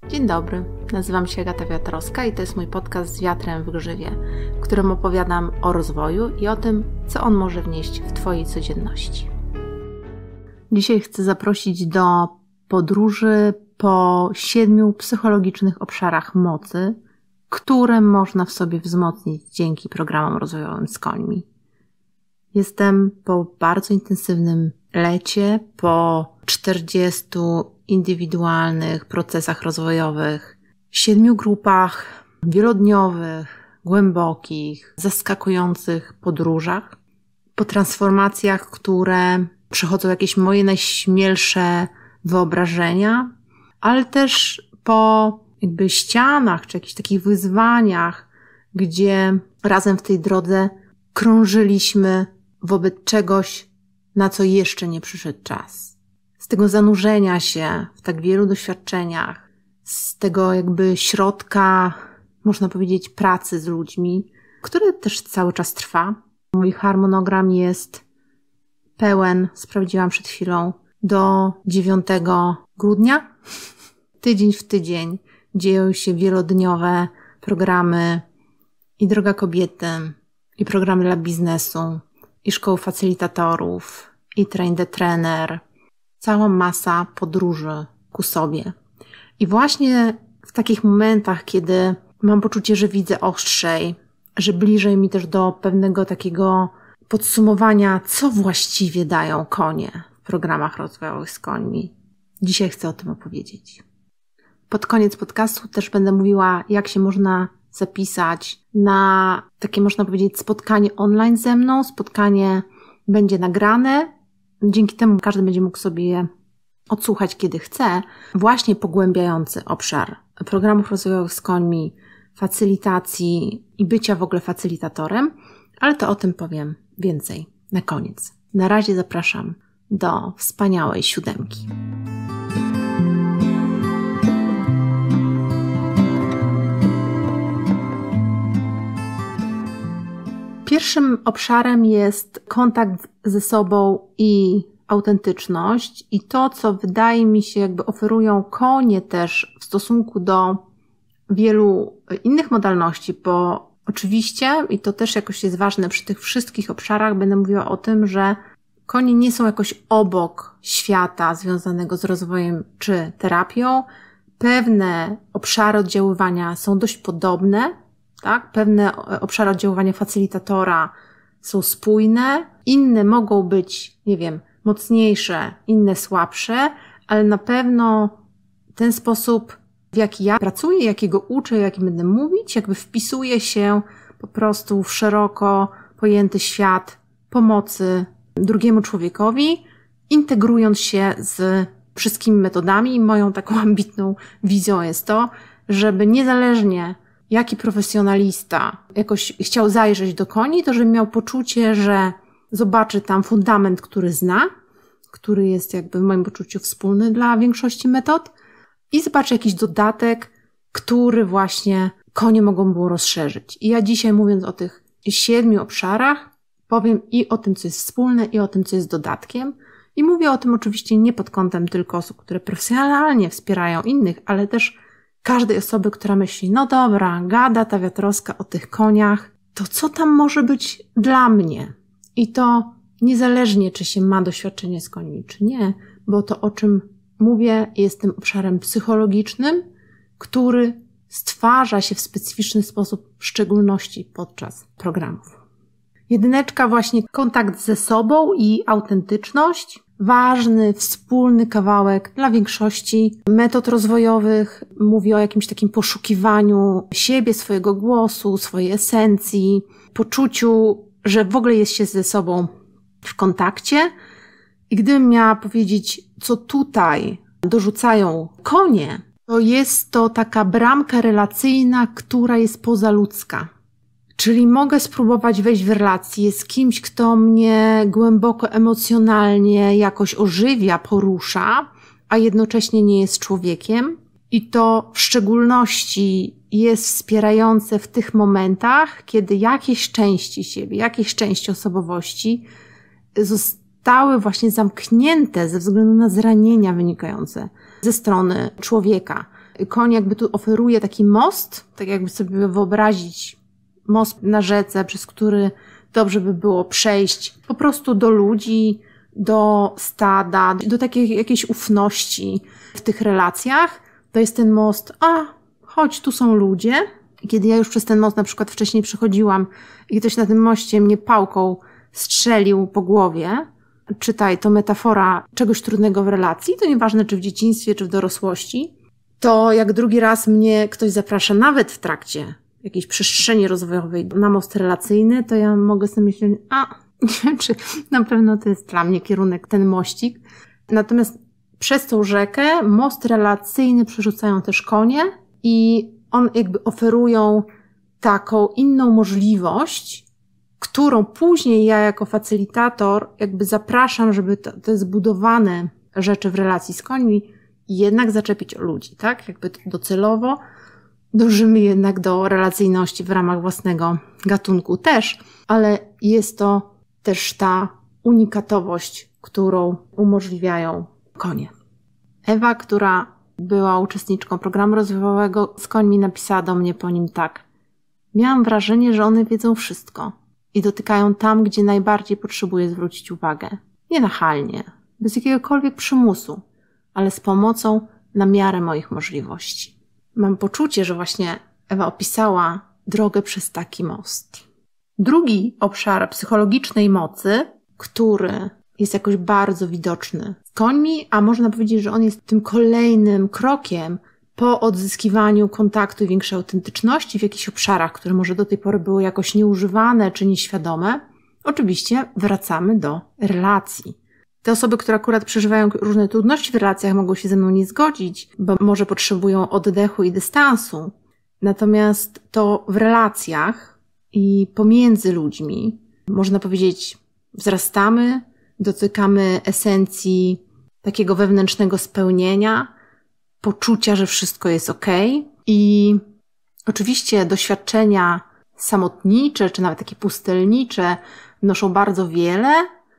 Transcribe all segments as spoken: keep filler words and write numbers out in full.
Dzień dobry, nazywam się Agata Wiatrowska i to jest mój podcast Z wiatrem w grzywie, w którym opowiadam o rozwoju i o tym, co on może wnieść w Twojej codzienności. Dzisiaj chcę zaprosić do podróży po siedmiu psychologicznych obszarach mocy, które można w sobie wzmocnić dzięki programom rozwojowym z końmi. Jestem po bardzo intensywnym lecie, po czterdziestu indywidualnych procesach rozwojowych, siedmiu grupach wielodniowych, głębokich, zaskakujących podróżach, po transformacjach, które przechodzą jakieś moje najśmielsze wyobrażenia, ale też po jakby ścianach, czy jakichś takich wyzwaniach, gdzie razem w tej drodze krążyliśmy wobec czegoś, na co jeszcze nie przyszedł czas. Z tego zanurzenia się w tak wielu doświadczeniach, z tego jakby środka, można powiedzieć, pracy z ludźmi, który też cały czas trwa. Mój harmonogram jest pełen, sprawdziłam przed chwilą, do dziewiątego grudnia. Tydzień w tydzień dzieją się wielodniowe programy i Droga Kobiety, i programy dla biznesu, i szkoły facylitatorów, i Train the Trainer. Cała masa podróży ku sobie. I właśnie w takich momentach, kiedy mam poczucie, że widzę ostrzej, że bliżej mi też do pewnego takiego podsumowania, co właściwie dają konie w programach rozwojowych z końmi. Dzisiaj chcę o tym opowiedzieć. Pod koniec podcastu też będę mówiła, jak się można zapisać na takie, można powiedzieć, spotkanie online ze mną. Spotkanie będzie nagrane. Dzięki temu każdy będzie mógł sobie je odsłuchać, kiedy chce. Właśnie pogłębiający obszar programów rozwojowych z końmi, facylitacji i bycia w ogóle facylitatorem. Ale to o tym powiem więcej na koniec. Na razie zapraszam do wspaniałej siódemki. Pierwszym obszarem jest kontakt ze sobą i autentyczność i to, co wydaje mi się jakby oferują konie też w stosunku do wielu innych modalności, bo oczywiście, i to też jakoś jest ważne przy tych wszystkich obszarach, będę mówiła o tym, że konie nie są jakoś obok świata związanego z rozwojem czy terapią. Pewne obszary oddziaływania są dość podobne, tak? Pewne obszary oddziaływania facylitatora są spójne, inne mogą być, nie wiem, mocniejsze, inne słabsze, ale na pewno ten sposób, w jaki ja pracuję, jakiego uczę, jaki będę mówić, jakby wpisuje się po prostu w szeroko pojęty świat pomocy drugiemu człowiekowi, integrując się z wszystkimi metodami. I moją taką ambitną wizją jest to, żeby niezależnie jaki profesjonalista jakoś chciał zajrzeć do koni, to żeby miał poczucie, że zobaczy tam fundament, który zna, który jest jakby w moim poczuciu wspólny dla większości metod i zobaczy jakiś dodatek, który właśnie konie mogą było rozszerzyć. I ja dzisiaj, mówiąc o tych siedmiu obszarach, powiem i o tym, co jest wspólne, i o tym, co jest dodatkiem. I mówię o tym oczywiście nie pod kątem tylko osób, które profesjonalnie wspierają innych, ale też każdej osoby, która myśli, no dobra, gada ta Wiatrowska o tych koniach, to co tam może być dla mnie? I to niezależnie, czy się ma doświadczenie z końmi, czy nie, bo to, o czym mówię, jest tym obszarem psychologicznym, który stwarza się w specyficzny sposób, w szczególności podczas programów. Jedyneczka, właśnie kontakt ze sobą i autentyczność. Ważny, wspólny kawałek dla większości metod rozwojowych. Mówi o jakimś takim poszukiwaniu siebie, swojego głosu, swojej esencji, poczuciu, że w ogóle jest się ze sobą w kontakcie. I gdybym miała powiedzieć, co tutaj dorzucają konie, to jest to taka bramka relacyjna, która jest pozaludzka. Czyli mogę spróbować wejść w relację z kimś, kto mnie głęboko emocjonalnie jakoś ożywia, porusza, a jednocześnie nie jest człowiekiem. I to w szczególności jest wspierające w tych momentach, kiedy jakieś części siebie, jakieś części osobowości zostały właśnie zamknięte ze względu na zranienia wynikające ze strony człowieka. koń jakby tu oferuje taki most, tak jakby sobie wyobrazić most na rzece, przez który dobrze by było przejść po prostu do ludzi, do stada, do takiej jakiejś ufności w tych relacjach. To jest ten most, a chodź, tu są ludzie. I kiedy ja już przez ten most na przykład wcześniej przechodziłam i ktoś na tym moście mnie pałką strzelił po głowie, czytaj, to metafora czegoś trudnego w relacji, to nieważne czy w dzieciństwie, czy w dorosłości, to jak drugi raz mnie ktoś zaprasza, nawet w trakcie jakiejś przestrzeni rozwojowej na most relacyjny, to ja mogę sobie myśleć, a nie wiem, czy na pewno to jest dla mnie kierunek, ten mościk. Natomiast przez tą rzekę most relacyjny przerzucają też konie i on jakby oferują taką inną możliwość, którą później ja jako facylitator jakby zapraszam, żeby te, te zbudowane rzeczy w relacji z końmi jednak zaczepić o ludzi, tak? Jakby docelowo dążymy jednak do relacyjności w ramach własnego gatunku też, ale jest to też ta unikatowość, którą umożliwiają konie. Ewa, która była uczestniczką programu rozwojowego z końmi, napisała do mnie po nim tak. Miałam wrażenie, że one wiedzą wszystko i dotykają tam, gdzie najbardziej potrzebuję zwrócić uwagę. Nie nachalnie, bez jakiegokolwiek przymusu, ale z pomocą na miarę moich możliwości. Mam poczucie, że właśnie Ewa opisała drogę przez taki most. Drugi obszar psychologicznej mocy, który jest jakoś bardzo widoczny z końmi, a można powiedzieć, że on jest tym kolejnym krokiem po odzyskiwaniu kontaktu i większej autentyczności w jakichś obszarach, które może do tej pory były jakoś nieużywane czy nieświadome. Oczywiście wracamy do relacji. Te osoby, które akurat przeżywają różne trudności w relacjach, mogą się ze mną nie zgodzić, bo może potrzebują oddechu i dystansu. Natomiast to w relacjach i pomiędzy ludźmi, można powiedzieć, wzrastamy, dotykamy esencji takiego wewnętrznego spełnienia, poczucia, że wszystko jest okej. I oczywiście doświadczenia samotnicze, czy nawet takie pustelnicze wnoszą bardzo wiele,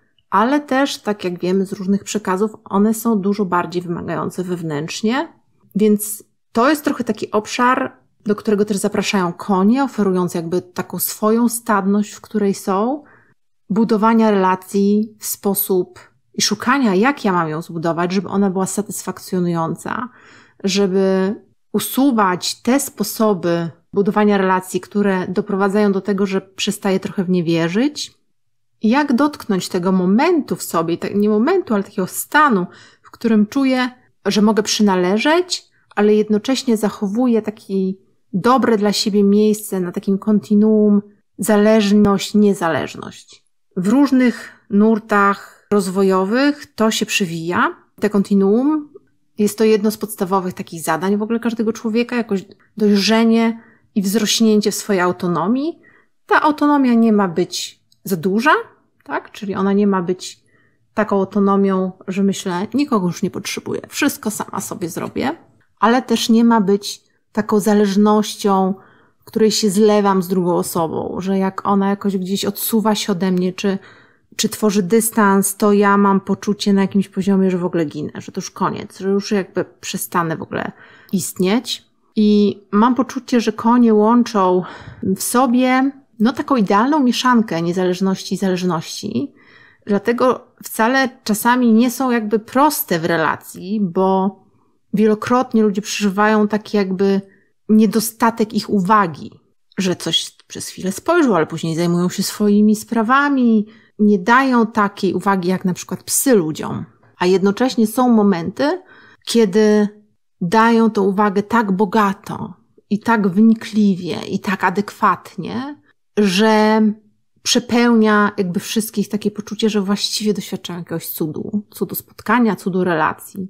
ale też, tak jak wiemy z różnych przekazów, one są dużo bardziej wymagające wewnętrznie. Więc to jest trochę taki obszar, do którego też zapraszają konie, oferując jakby taką swoją stadność, w której są, budowania relacji w sposób i szukania, jak ja mam ją zbudować, żeby ona była satysfakcjonująca, żeby usuwać te sposoby budowania relacji, które doprowadzają do tego, że przestaję trochę w nie wierzyć. I jak dotknąć tego momentu w sobie, nie momentu, ale takiego stanu, w którym czuję, że mogę przynależeć, ale jednocześnie zachowuję takie dobre dla siebie miejsce na takim kontinuum zależność, niezależność. W różnych nurtach rozwojowych to się przewija. Te kontinuum jest to jedno z podstawowych takich zadań w ogóle każdego człowieka, jakoś dojrzenie i wzrośnięcie w swojej autonomii. Ta autonomia nie ma być za duża, tak? Czyli ona nie ma być taką autonomią, że myślę, nikogo już nie potrzebuję, wszystko sama sobie zrobię, ale też nie ma być taką zależnością, w której się zlewam z drugą osobą, że jak ona jakoś gdzieś odsuwa się ode mnie, czy, czy tworzy dystans, to ja mam poczucie na jakimś poziomie, że w ogóle ginę, że to już koniec, że już jakby przestanę w ogóle istnieć. I mam poczucie, że konie łączą w sobie no taką idealną mieszankę niezależności i zależności. Dlatego wcale czasami nie są jakby proste w relacji, bo wielokrotnie ludzie przeżywają taki jakby niedostatek ich uwagi, że coś przez chwilę spojrzą, ale później zajmują się swoimi sprawami, nie dają takiej uwagi jak na przykład psy ludziom. A jednocześnie są momenty, kiedy dają tą uwagę tak bogato i tak wnikliwie i tak adekwatnie, że przepełnia jakby wszystkich takie poczucie, że właściwie doświadczają jakiegoś cudu, cudu spotkania, cudu relacji.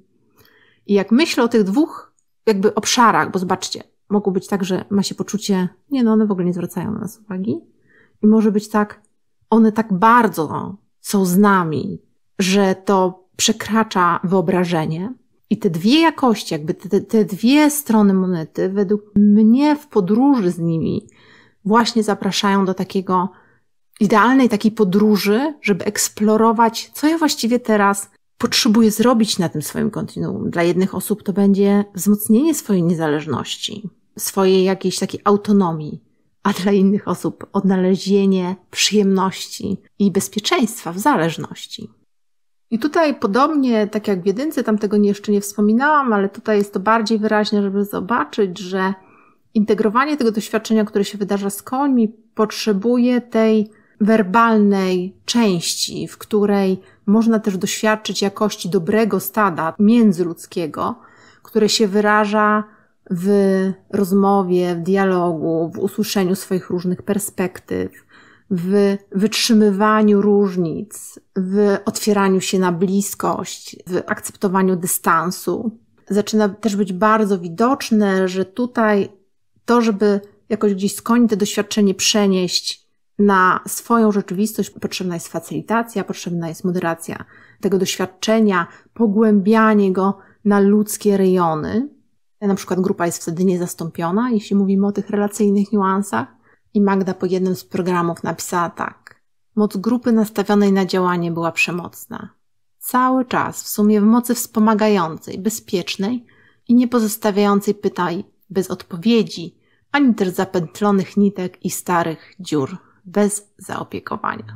I jak myślę o tych dwóch jakby obszarach, bo zobaczcie, mogło być tak, że ma się poczucie, nie no, one w ogóle nie zwracają na nas uwagi. I może być tak, one tak bardzo są z nami, że to przekracza wyobrażenie. I te dwie jakości, jakby te, te dwie strony monety, według mnie w podróży z nimi właśnie zapraszają do takiego idealnej takiej podróży, żeby eksplorować, co ja właściwie teraz potrzebuje zrobić na tym swoim kontinuum. Dla jednych osób to będzie wzmocnienie swojej niezależności, swojej jakiejś takiej autonomii, a dla innych osób odnalezienie przyjemności i bezpieczeństwa w zależności. I tutaj podobnie, tak jak w jedynce, tam tego jeszcze nie wspominałam, ale tutaj jest to bardziej wyraźne, żeby zobaczyć, że integrowanie tego doświadczenia, które się wydarza z końmi, potrzebuje tej werbalnej części, w której można też doświadczyć jakości dobrego stada międzyludzkiego, które się wyraża w rozmowie, w dialogu, w usłyszeniu swoich różnych perspektyw, w wytrzymywaniu różnic, w otwieraniu się na bliskość, w akceptowaniu dystansu. Zaczyna też być bardzo widoczne, że tutaj to, żeby jakoś gdzieś z końmi to doświadczenie przenieść na swoją rzeczywistość, potrzebna jest facylitacja, potrzebna jest moderacja tego doświadczenia, pogłębianie go na ludzkie rejony. Na przykład grupa jest wtedy niezastąpiona, jeśli mówimy o tych relacyjnych niuansach. I Magda po jednym z programów napisała tak. Moc grupy nastawionej na działanie była przemocna. Cały czas, w sumie w mocy wspomagającej, bezpiecznej i nie pozostawiającej pytań bez odpowiedzi, ani też zapętlonych nitek i starych dziur, bez zaopiekowania.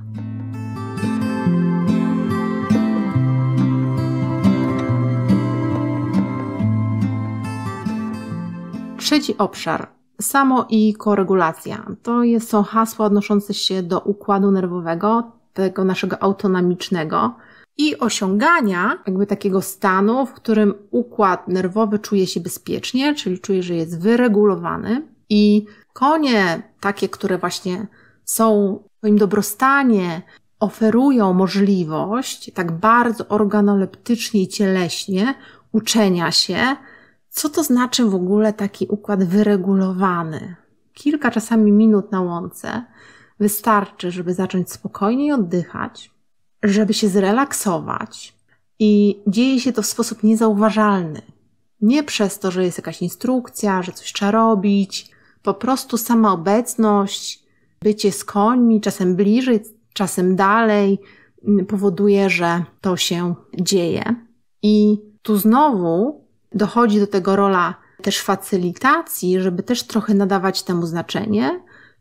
Trzeci obszar. Samo i koregulacja. To jest, są hasła odnoszące się do układu nerwowego, tego naszego autonomicznego i osiągania jakby takiego stanu, w którym układ nerwowy czuje się bezpiecznie, czyli czuje, że jest wyregulowany i konie takie, które właśnie są w swoim dobrostanie, oferują możliwość tak bardzo organoleptycznie i cieleśnie uczenia się, co to znaczy w ogóle taki układ wyregulowany? Kilka czasami minut na łące wystarczy, żeby zacząć spokojniej oddychać, żeby się zrelaksować i dzieje się to w sposób niezauważalny. Nie przez to, że jest jakaś instrukcja, że coś trzeba robić, po prostu sama obecność, bycie z końmi, czasem bliżej, czasem dalej, powoduje, że to się dzieje. I tu znowu dochodzi do tego rola też facylitacji, żeby też trochę nadawać temu znaczenie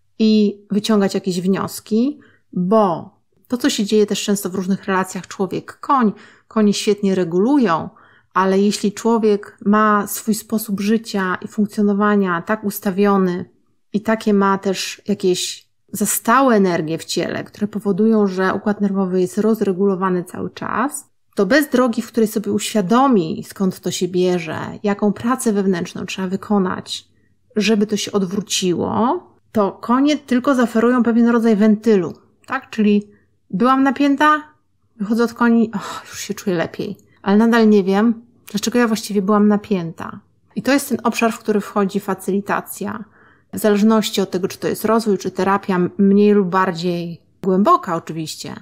i wyciągać jakieś wnioski, bo to, co się dzieje też często w różnych relacjach człowiek-koń, konie świetnie regulują, ale jeśli człowiek ma swój sposób życia i funkcjonowania tak ustawiony i takie ma też jakieś zastałe energie w ciele, które powodują, że układ nerwowy jest rozregulowany cały czas, to bez drogi, w której sobie uświadomi, skąd to się bierze, jaką pracę wewnętrzną trzeba wykonać, żeby to się odwróciło, to konie tylko zaoferują pewien rodzaj wentylu, tak? Czyli byłam napięta, wychodzę od koni, oh, już się czuję lepiej, ale nadal nie wiem, dlaczego ja właściwie byłam napięta. I to jest ten obszar, w który wchodzi facylitacja. W zależności od tego, czy to jest rozwój, czy terapia, mniej lub bardziej głęboka oczywiście,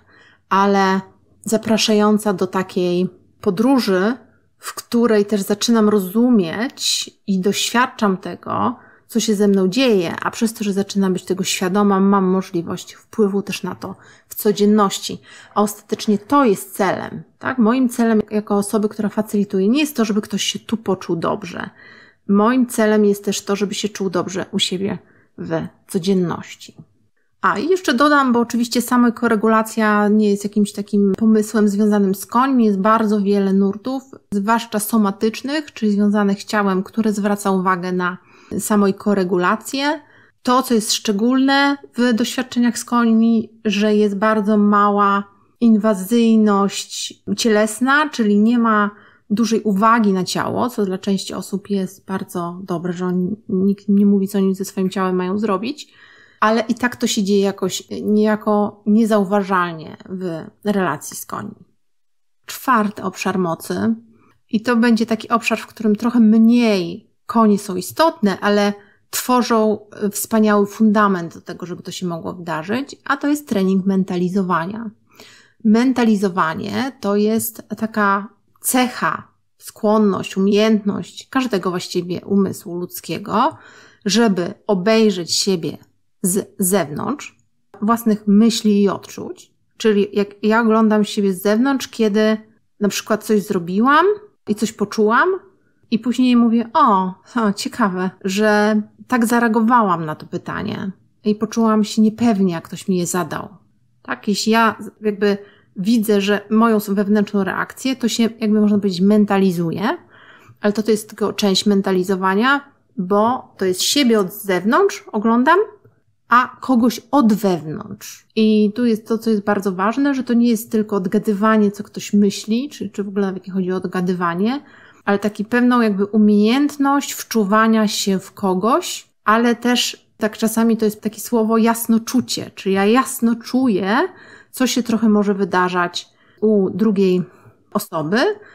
ale zapraszająca do takiej podróży, w której też zaczynam rozumieć i doświadczam tego, co się ze mną dzieje, a przez to, że zaczynam być tego świadoma, mam możliwość wpływu też na to w codzienności. A ostatecznie to jest celem, tak? Moim celem jako osoby, która facylituje, nie jest to, żeby ktoś się tu poczuł dobrze. Moim celem jest też to, żeby się czuł dobrze u siebie w codzienności. A i jeszcze dodam, bo oczywiście sama koregulacja nie jest jakimś takim pomysłem związanym z końmi. Jest bardzo wiele nurtów, zwłaszcza somatycznych, czyli związanych z ciałem, które zwraca uwagę na samą koregulację. To, co jest szczególne w doświadczeniach z końmi, że jest bardzo mała inwazyjność cielesna, czyli nie ma dużej uwagi na ciało, co dla części osób jest bardzo dobre, że on, nikt nie mówi, co oni ze swoim ciałem mają zrobić. Ale i tak to się dzieje jakoś niejako niezauważalnie w relacji z końmi. Czwarty obszar mocy i to będzie taki obszar, w którym trochę mniej konie są istotne, ale tworzą wspaniały fundament do tego, żeby to się mogło wydarzyć, a to jest trening mentalizowania. Mentalizowanie to jest taka cecha, skłonność, umiejętność każdego właściwie umysłu ludzkiego, żeby obejrzeć siebie z zewnątrz, własnych myśli i odczuć. Czyli jak ja oglądam siebie z zewnątrz, kiedy na przykład coś zrobiłam i coś poczułam i później mówię, o, o ciekawe, że tak zareagowałam na to pytanie i poczułam się niepewnie, jak ktoś mi je zadał. Tak, jeśli ja jakby widzę, że moją wewnętrzną reakcję, to się, jakby można powiedzieć, mentalizuje, ale to, to jest tylko część mentalizowania, bo to jest siebie od zewnątrz, oglądam, a kogoś od wewnątrz. I tu jest to, co jest bardzo ważne, że to nie jest tylko odgadywanie, co ktoś myśli, czy, czy w ogóle nawet nie chodzi o odgadywanie, ale taki pewną jakby umiejętność wczuwania się w kogoś, ale też tak czasami to jest takie słowo jasnoczucie, czyli ja jasno czuję, co się trochę może wydarzać u drugiej osoby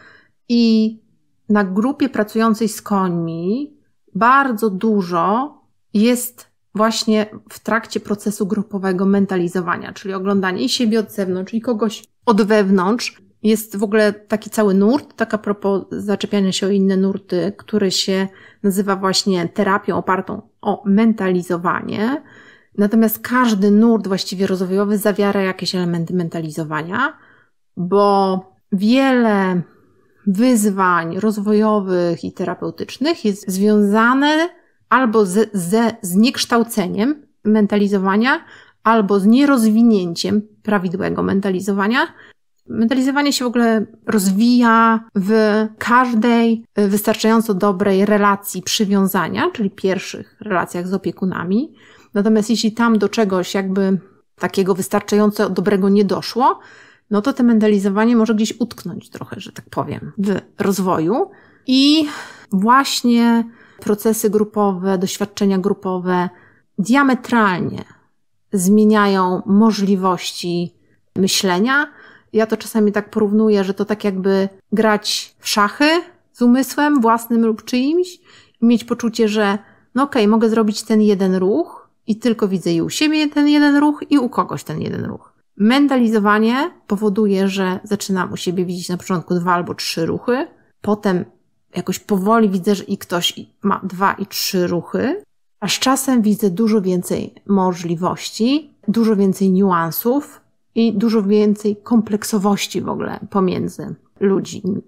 i na grupie pracującej z końmi bardzo dużo jest właśnie w trakcie procesu grupowego mentalizowania, czyli oglądanie i siebie od zewnątrz, i kogoś od wewnątrz. Jest w ogóle taki cały nurt, tak a propos zaczepiania się o inne nurty, który się nazywa właśnie terapią opartą o mentalizowanie. Natomiast każdy nurt właściwie rozwojowy zawiera jakieś elementy mentalizowania, bo wiele wyzwań rozwojowych i terapeutycznych jest związane albo ze, ze zniekształceniem mentalizowania, albo z nierozwinięciem prawidłowego mentalizowania. Mentalizowanie się w ogóle rozwija w każdej wystarczająco dobrej relacji przywiązania, czyli pierwszych relacjach z opiekunami. Natomiast jeśli tam do czegoś jakby takiego wystarczająco dobrego nie doszło, no to to mentalizowanie może gdzieś utknąć trochę, że tak powiem, w rozwoju. I właśnie procesy grupowe, doświadczenia grupowe diametralnie zmieniają możliwości myślenia. Ja to czasami tak porównuję, że to tak jakby grać w szachy z umysłem własnym lub czyimś i mieć poczucie, że no okej, okay, mogę zrobić ten jeden ruch i tylko widzę i u siebie ten jeden ruch i u kogoś ten jeden ruch. Mentalizowanie powoduje, że zaczynam u siebie widzieć na początku dwa albo trzy ruchy, potem jakoś powoli widzę, że i ktoś ma dwa i trzy ruchy, a z czasem widzę dużo więcej możliwości, dużo więcej niuansów i dużo więcej kompleksowości w ogóle pomiędzy ludźmi.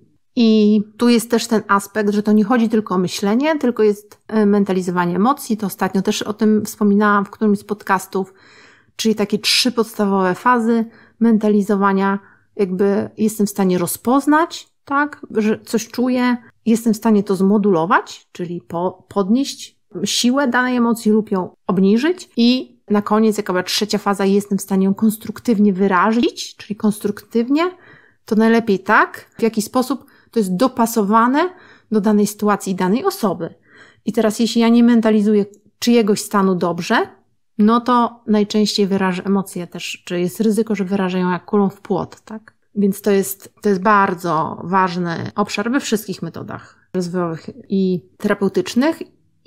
I tu jest też ten aspekt, że to nie chodzi tylko o myślenie, tylko jest mentalizowanie emocji. To ostatnio też o tym wspominałam w którymś z podcastów, czyli takie trzy podstawowe fazy mentalizowania. Jakby jestem w stanie rozpoznać, tak, że coś czuję, jestem w stanie to zmodulować, czyli po, podnieść siłę danej emocji lub ją obniżyć i na koniec, jaka była trzecia faza, jestem w stanie ją konstruktywnie wyrazić, czyli konstruktywnie, to najlepiej tak, w jaki sposób to jest dopasowane do danej sytuacji i danej osoby. I teraz jeśli ja nie mentalizuję czyjegoś stanu dobrze, no to najczęściej wyrażę emocje też, czy jest ryzyko, że wyrażę ją jak kulą w płot, tak? Więc to jest, to jest bardzo ważny obszar we wszystkich metodach rozwojowych i terapeutycznych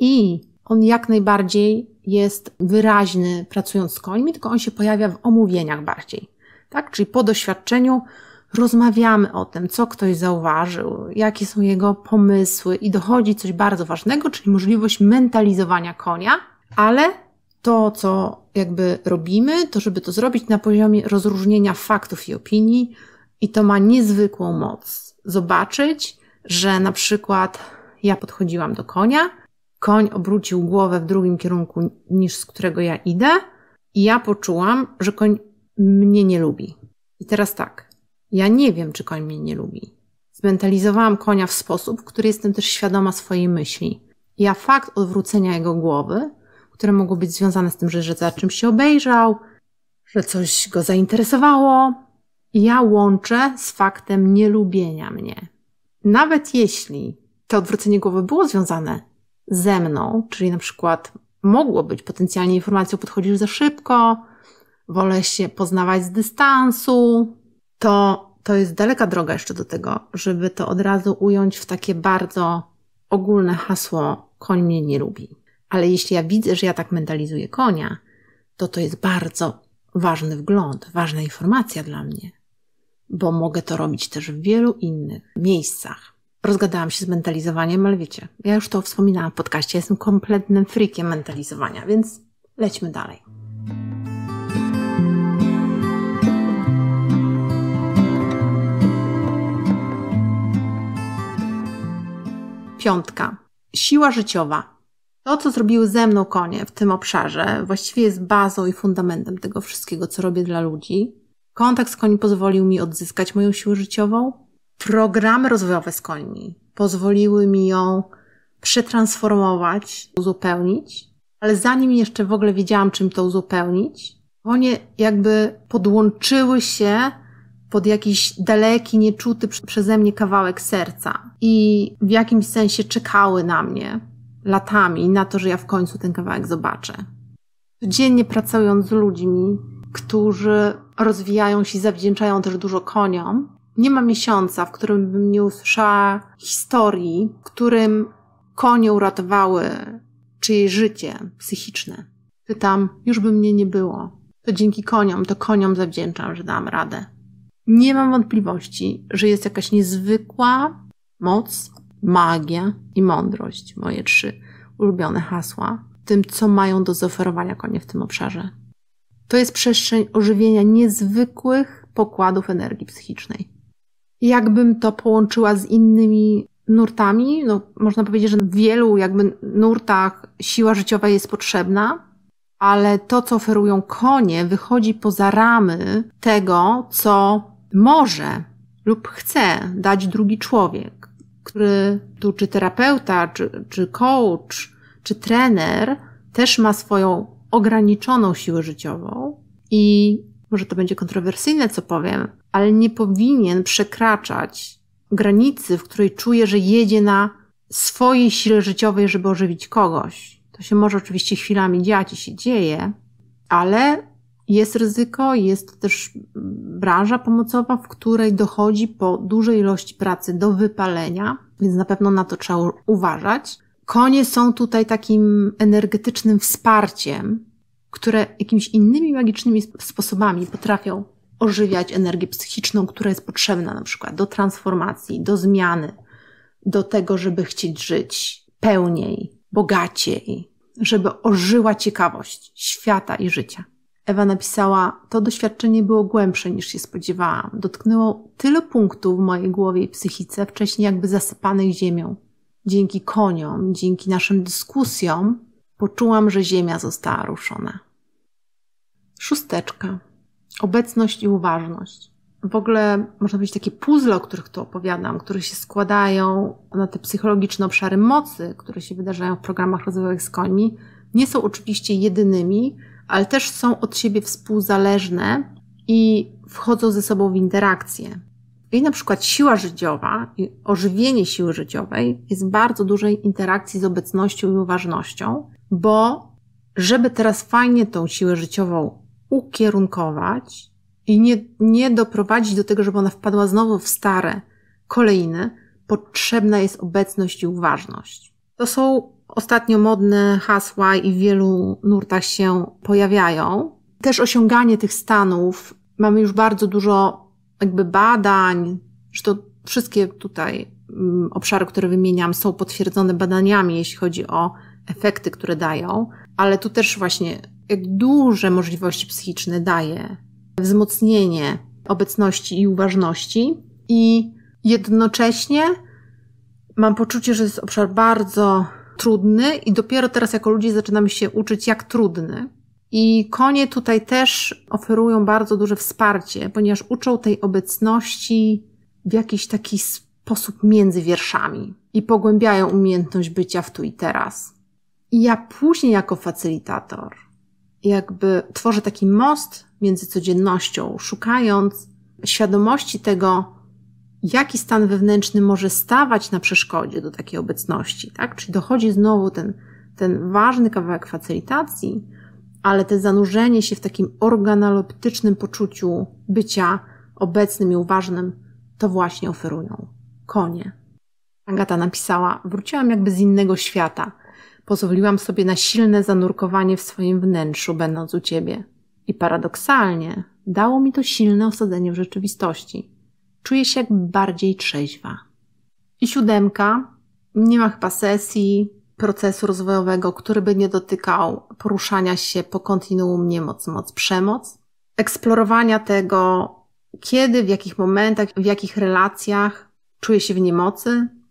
i on jak najbardziej jest wyraźny pracując z końmi, tylko on się pojawia w omówieniach bardziej, tak? Czyli po doświadczeniu rozmawiamy o tym, co ktoś zauważył, jakie są jego pomysły i dochodzi coś bardzo ważnego, czyli możliwość mentalizowania konia, ale to, co jakby robimy, to żeby to zrobić na poziomie rozróżnienia faktów i opinii i to ma niezwykłą moc. Zobaczyć, że na przykład ja podchodziłam do konia, koń obrócił głowę w drugim kierunku niż z którego ja idę i ja poczułam, że koń mnie nie lubi. I teraz tak, ja nie wiem, czy koń mnie nie lubi. Zmentalizowałam konia w sposób, w który jestem też świadoma swojej myśli. Ja fakt odwrócenia jego głowy, które mogło być związane z tym, że, że za czymś się obejrzał, że coś go zainteresowało, ja łączę z faktem nielubienia mnie. Nawet jeśli to odwrócenie głowy było związane ze mną, czyli na przykład mogło być potencjalnie informacją, podchodzisz za szybko, wolę się poznawać z dystansu, to, to jest daleka droga jeszcze do tego, żeby to od razu ująć w takie bardzo ogólne hasło koń mnie nie lubi. Ale jeśli ja widzę, że ja tak mentalizuję konia, to to jest bardzo ważny wgląd, ważna informacja dla mnie, bo mogę to robić też w wielu innych miejscach. Rozgadałam się z mentalizowaniem, ale wiecie, ja już to wspominałam w podcaście, jestem kompletnym freakiem mentalizowania, więc lećmy dalej. piątka. Siła życiowa. To, co zrobiły ze mną konie w tym obszarze, właściwie jest bazą i fundamentem tego wszystkiego, co robię dla ludzi. Kontakt z koni pozwolił mi odzyskać moją siłę życiową. Programy rozwojowe z końmi pozwoliły mi ją przetransformować, uzupełnić. Ale zanim jeszcze w ogóle wiedziałam, czym to uzupełnić, konie jakby podłączyły się pod jakiś daleki, nieczuty przeze mnie kawałek serca i w jakimś sensie czekały na mnie latami na to, że ja w końcu ten kawałek zobaczę. Codziennie pracując z ludźmi, którzy rozwijają się i zawdzięczają też dużo koniom, nie ma miesiąca, w którym bym nie usłyszała historii, w którym konie uratowały czyjeś życie psychiczne. Pytam, już by mnie nie było. To dzięki koniom, to koniom zawdzięczam, że dam radę. Nie mam wątpliwości, że jest jakaś niezwykła moc, magia i mądrość. Moje trzy ulubione hasła. W tym, co mają do zaoferowania konie w tym obszarze. To jest przestrzeń ożywienia niezwykłych pokładów energii psychicznej. Jakbym to połączyła z innymi nurtami, no można powiedzieć, że w wielu jakby nurtach siła życiowa jest potrzebna, ale to, co oferują konie, wychodzi poza ramy tego, co może lub chce dać drugi człowiek, który tu czy terapeuta, czy, czy coach, czy trener też ma swoją ograniczoną siłę życiową i może to będzie kontrowersyjne, co powiem, ale nie powinien przekraczać granicy, w której czuje, że jedzie na swojej sile życiowej, żeby ożywić kogoś. To się może oczywiście chwilami dziać i się dzieje, ale jest ryzyko, jest to też branża pomocowa, w której dochodzi po dużej ilości pracy do wypalenia, więc na pewno na to trzeba uważać. Konie są tutaj takim energetycznym wsparciem, które jakimiś innymi magicznymi sposobami potrafią ożywiać energię psychiczną, która jest potrzebna na przykład do transformacji, do zmiany, do tego, żeby chcieć żyć pełniej, bogaciej, żeby ożyła ciekawość świata i życia. Ewa napisała, to doświadczenie było głębsze niż się spodziewałam. Dotknęło tyle punktów w mojej głowie i psychice, wcześniej jakby zasypanych ziemią. Dzięki koniom, dzięki naszym dyskusjom poczułam, że ziemia została ruszona. Szósteczka. Obecność i uważność. W ogóle można powiedzieć takie puzzle, o których tu opowiadam, które się składają na te psychologiczne obszary mocy, które się wydarzają w programach rozwojowych z końmi, nie są oczywiście jedynymi, ale też są od siebie współzależne i wchodzą ze sobą w interakcję. I na przykład siła życiowa i ożywienie siły życiowej jest w bardzo dużej interakcji z obecnością i uważnością, bo żeby teraz fajnie tą siłę życiową ukierunkować i nie, nie doprowadzić do tego, żeby ona wpadła znowu w stare kolejny, potrzebna jest obecność i uważność. To są ostatnio modne hasła i w wielu nurtach się pojawiają. Też osiąganie tych stanów, mamy już bardzo dużo jakby badań, że to wszystkie tutaj obszary, które wymieniam, są potwierdzone badaniami, jeśli chodzi o efekty, które dają, ale tu też właśnie jak duże możliwości psychiczne daje wzmocnienie obecności i uważności i jednocześnie mam poczucie, że jest obszar bardzo trudny i dopiero teraz jako ludzie zaczynamy się uczyć, jak trudny. I konie tutaj też oferują bardzo duże wsparcie, ponieważ uczą tej obecności w jakiś taki sposób między wierszami i pogłębiają umiejętność bycia w tu i teraz. I ja później jako facylitator jakby tworzę taki most między codziennością, szukając świadomości tego, jaki stan wewnętrzny może stawać na przeszkodzie do takiej obecności, tak? Czyli dochodzi znowu ten, ten ważny kawałek facylitacji, ale to zanurzenie się w takim organoleptycznym poczuciu bycia obecnym i uważnym to właśnie oferują konie. Agata napisała, wróciłam jakby z innego świata. Pozwoliłam sobie na silne zanurkowanie w swoim wnętrzu, będąc u Ciebie. I paradoksalnie dało mi to silne osadzenie w rzeczywistości. Czuję się jakby bardziej trzeźwa. I siódemka. Nie ma chyba sesji, procesu rozwojowego, który by nie dotykał poruszania się po kontinuum niemoc, moc, przemoc. Eksplorowania tego, kiedy, w jakich momentach, w jakich relacjach czuję się w niemocy,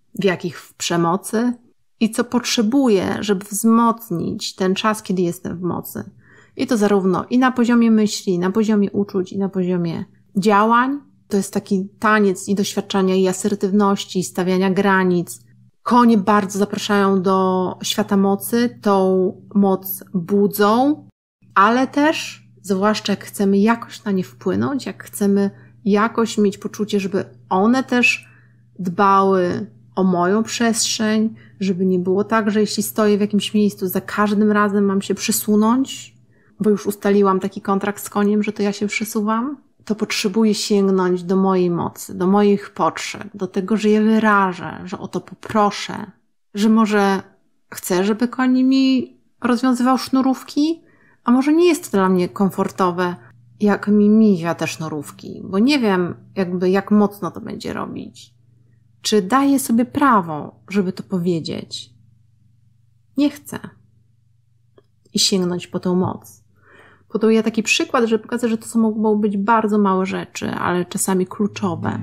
w jakich w przemocy i co potrzebuję, żeby wzmocnić ten czas, kiedy jestem w mocy. I to zarówno i na poziomie myśli, na poziomie uczuć, i na poziomie działań. To jest taki taniec i doświadczania i asertywności, i stawiania granic. Konie bardzo zapraszają do świata mocy, tą moc budzą, ale też, zwłaszcza jak chcemy jakoś na nie wpłynąć, jak chcemy jakoś mieć poczucie, żeby one też dbały o moją przestrzeń, żeby nie było tak, że jeśli stoję w jakimś miejscu, za każdym razem mam się przysunąć, bo już ustaliłam taki kontrakt z koniem, że to ja się przesuwam, to potrzebuję sięgnąć do mojej mocy, do moich potrzeb, do tego, że je wyrażę, że o to poproszę, że może chcę, żeby koń mi rozwiązywał sznurówki, a może nie jest to dla mnie komfortowe, jak mi mizia te sznurówki, bo nie wiem jakby jak mocno to będzie robić. Czy daję sobie prawo, żeby to powiedzieć? Nie chcę. I sięgnąć po tą moc. Podaję taki przykład, żeby pokazać, że to mogą być bardzo małe rzeczy, ale czasami kluczowe.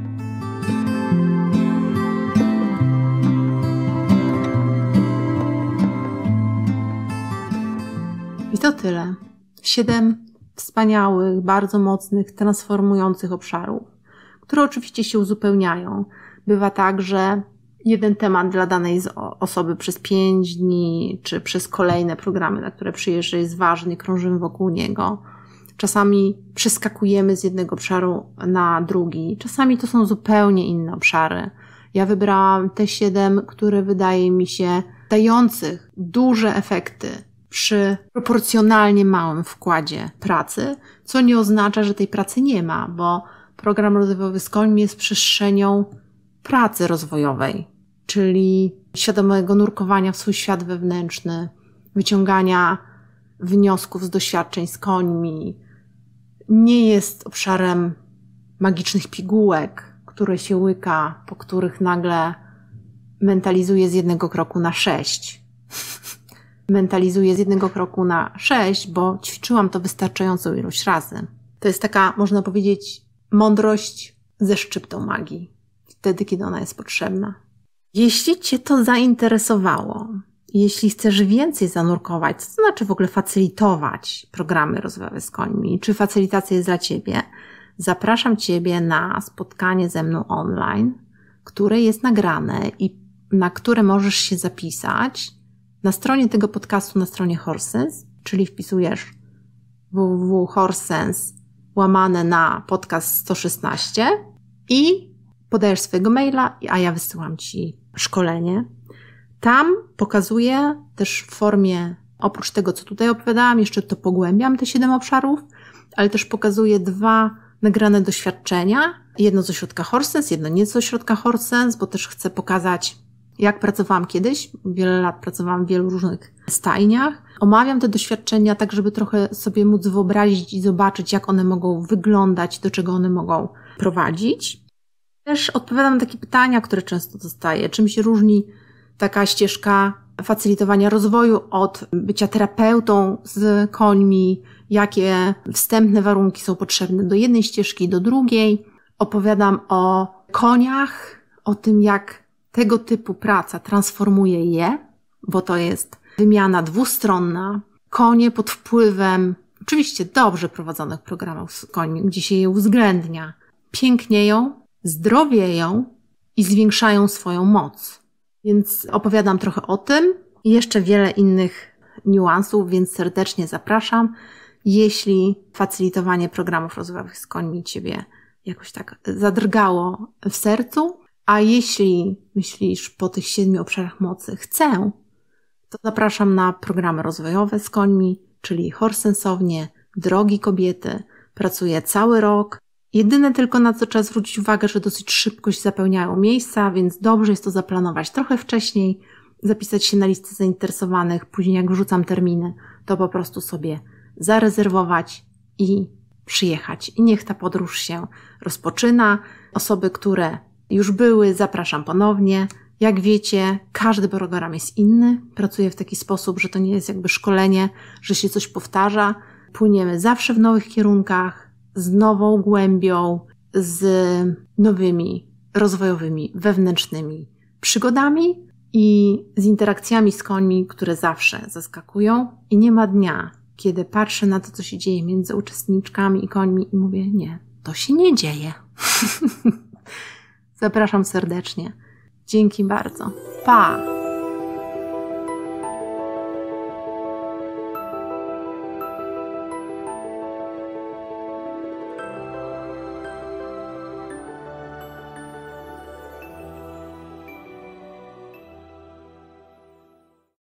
I to tyle. Siedem wspaniałych, bardzo mocnych, transformujących obszarów, które oczywiście się uzupełniają. Bywa tak, że jeden temat dla danej osoby przez pięć dni, czy przez kolejne programy, na które przyjeżdża, jest ważny i krążymy wokół niego. Czasami przeskakujemy z jednego obszaru na drugi. Czasami to są zupełnie inne obszary. Ja wybrałam te siedem, które wydaje mi się dających duże efekty przy proporcjonalnie małym wkładzie pracy, co nie oznacza, że tej pracy nie ma, bo program rozwojowy z końmi jest przestrzenią pracy rozwojowej, czyli świadomego nurkowania w swój świat wewnętrzny, wyciągania wniosków z doświadczeń z końmi. Nie jest obszarem magicznych pigułek, które się łyka, po których nagle mentalizuje z jednego kroku na sześć. Mentalizuję z jednego kroku na sześć, bo ćwiczyłam to wystarczającą ilość razy. To jest taka, można powiedzieć, mądrość ze szczyptą magii. Wtedy, kiedy ona jest potrzebna. Jeśli Cię to zainteresowało, jeśli chcesz więcej zanurkować, co to znaczy w ogóle facylitować programy rozwojowe z końmi, czy facylitacja jest dla Ciebie, zapraszam Ciebie na spotkanie ze mną online, które jest nagrane i na które możesz się zapisać na stronie tego podcastu, na stronie Horsense, czyli wpisujesz w w w kropka horsense łamane na podcast sto szesnaście i podajesz swojego maila, a ja wysyłam Ci szkolenie. Tam pokazuję też w formie, oprócz tego, co tutaj opowiadałam, jeszcze to pogłębiam, te siedem obszarów, ale też pokazuję dwa nagrane doświadczenia. Jedno z ośrodka Horsense, jedno nie z ośrodka Horsense, bo też chcę pokazać, jak pracowałam kiedyś. Wiele lat pracowałam w wielu różnych stajniach. Omawiam te doświadczenia tak, żeby trochę sobie móc wyobrazić i zobaczyć, jak one mogą wyglądać, do czego one mogą prowadzić. Też odpowiadam na takie pytania, które często dostaję. Czym się różni taka ścieżka facylitowania rozwoju od bycia terapeutą z końmi? Jakie wstępne warunki są potrzebne do jednej ścieżki, do drugiej? Opowiadam o koniach, o tym, jak tego typu praca transformuje je, bo to jest wymiana dwustronna. Konie pod wpływem oczywiście dobrze prowadzonych programów z końmi, gdzie się je uwzględnia, pięknieją, zdrowieją i zwiększają swoją moc. Więc opowiadam trochę o tym i jeszcze wiele innych niuansów, więc serdecznie zapraszam. Jeśli facylitowanie programów rozwojowych z końmi Ciebie jakoś tak zadrgało w sercu, a jeśli myślisz po tych siedmiu obszarach mocy chcę, to zapraszam na programy rozwojowe z końmi, czyli horsensownie, drogi kobiety. Pracuję cały rok. Jedyne tylko, na co trzeba zwrócić uwagę, że dosyć szybko się zapełniają miejsca, więc dobrze jest to zaplanować trochę wcześniej, zapisać się na listę zainteresowanych, później jak wrzucam terminy, to po prostu sobie zarezerwować i przyjechać. I niech ta podróż się rozpoczyna. Osoby, które już były, zapraszam ponownie. Jak wiecie, każdy program jest inny. Pracuję w taki sposób, że to nie jest jakby szkolenie, że się coś powtarza. Płyniemy zawsze w nowych kierunkach, z nową głębią, z nowymi, rozwojowymi, wewnętrznymi przygodami i z interakcjami z końmi, które zawsze zaskakują. I nie ma dnia, kiedy patrzę na to, co się dzieje między uczestniczkami i końmi i mówię, nie, to się nie dzieje. Zapraszam serdecznie. Dzięki bardzo. Pa!